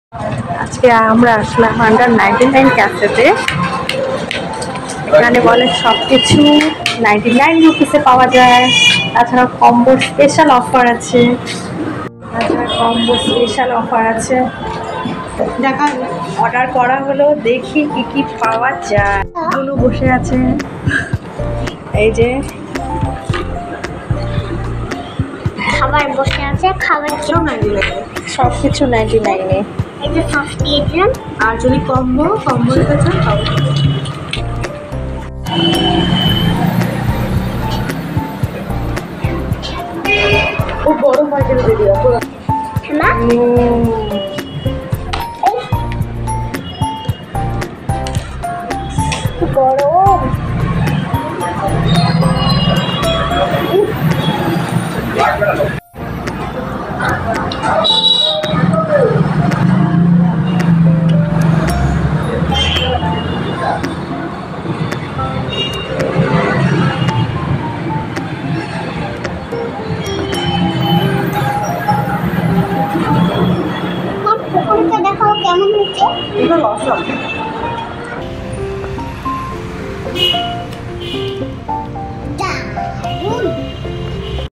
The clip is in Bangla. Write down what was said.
আজকে আমরা আসলাম আন্ডার 99 ক্যাফেতে। এখানে বলে সবকিছু 99 রুপিসে পাওয়া যায়। তাছাড়া কম্বো স্পেশাল অফার আছে। দেখা অর্ডার করা হলো, দেখি কি কি পাওয়া যায়। গুলো বসে আছে, এই যে খাবার বসে আছে, খাবার সবকিছু 99-এ। এই যে সস দিয়েছেন, আর যদি কম্বো নিতে চান তাও খুব বড় মার্কেট দিয়ে দিও না গরম। দেখাও কেমন হচ্ছে। এটা লস